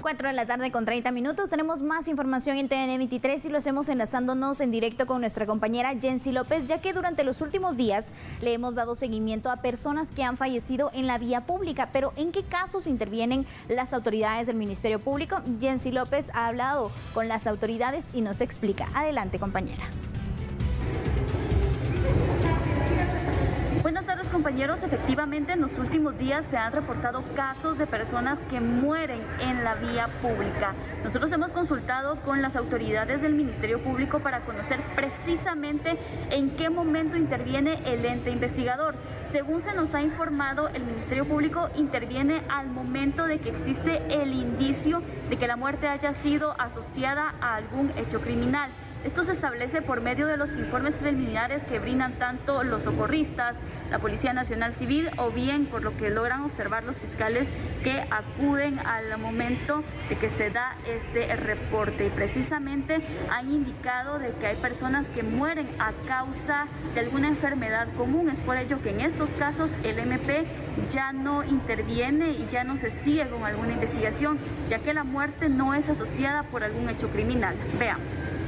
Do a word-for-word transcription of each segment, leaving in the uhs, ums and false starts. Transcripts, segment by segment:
cuatro de la tarde con treinta minutos. Tenemos más información en T N veintitrés y lo hacemos enlazándonos en directo con nuestra compañera Jensi López, ya que durante los últimos días le hemos dado seguimiento a personas que han fallecido en la vía pública. Pero ¿en qué casos intervienen las autoridades del Ministerio Público? Jensi López ha hablado con las autoridades y nos explica. Adelante, compañera. Buenas tardes, compañeros. Efectivamente, en los últimos días se han reportado casos de personas que mueren en la vía pública. Nosotros hemos consultado con las autoridades del Ministerio Público para conocer precisamente en qué momento interviene el ente investigador. Según se nos ha informado, el Ministerio Público interviene al momento de que existe el indicio de que la muerte haya sido asociada a algún hecho criminal. Esto se establece por medio de los informes preliminares que brindan tanto los socorristas, la Policía Nacional Civil o bien por lo que logran observar los fiscales que acuden al momento de que se da este reporte. Y precisamente han indicado de que hay personas que mueren a causa de alguna enfermedad común. Es por ello que en estos casos el M P ya no interviene y ya no se sigue con alguna investigación, ya que la muerte no es asociada por algún hecho criminal. Veamos.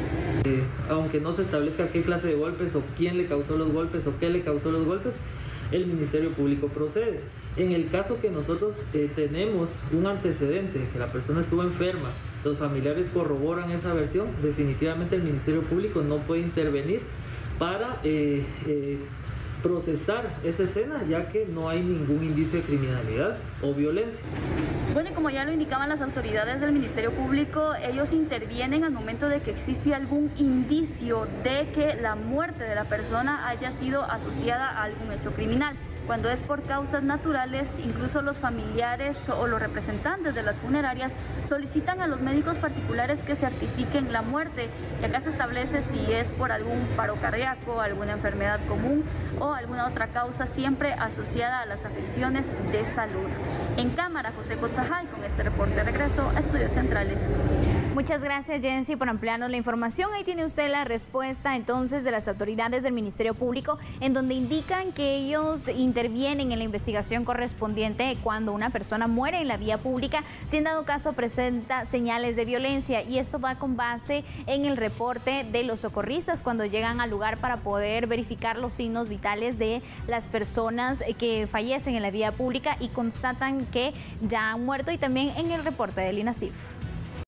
Eh, aunque no se establezca qué clase de golpes o quién le causó los golpes o qué le causó los golpes, el Ministerio Público procede. En el caso que nosotros eh, tenemos un antecedente, que la persona estuvo enferma, los familiares corroboran esa versión, definitivamente el Ministerio Público no puede intervenir para eh, eh, procesar esa escena, ya que no hay ningún indicio de criminalidad o violencia. Bueno, y como ya lo indicaban las autoridades del Ministerio Público, ellos intervienen al momento de que existe algún indicio de que la muerte de la persona haya sido asociada a algún hecho criminal. Cuando es por causas naturales, incluso los familiares o los representantes de las funerarias solicitan a los médicos particulares que certifiquen la muerte. Y acá se establece si es por algún paro cardíaco, alguna enfermedad común o alguna otra causa siempre asociada a las afecciones de salud. En cámara, José Cotzajay, con este reporte regreso a Estudios Centrales. Muchas gracias, Jensi, por ampliarnos la información. Ahí tiene usted la respuesta entonces de las autoridades del Ministerio Público, en donde indican que ellos intervienen en la investigación correspondiente cuando una persona muere en la vía pública, si en dado caso presenta señales de violencia, y esto va con base en el reporte de los socorristas cuando llegan al lugar para poder verificar los signos vitales de las personas que fallecen en la vía pública y constatan que ya han muerto, y también en el reporte del INASIF.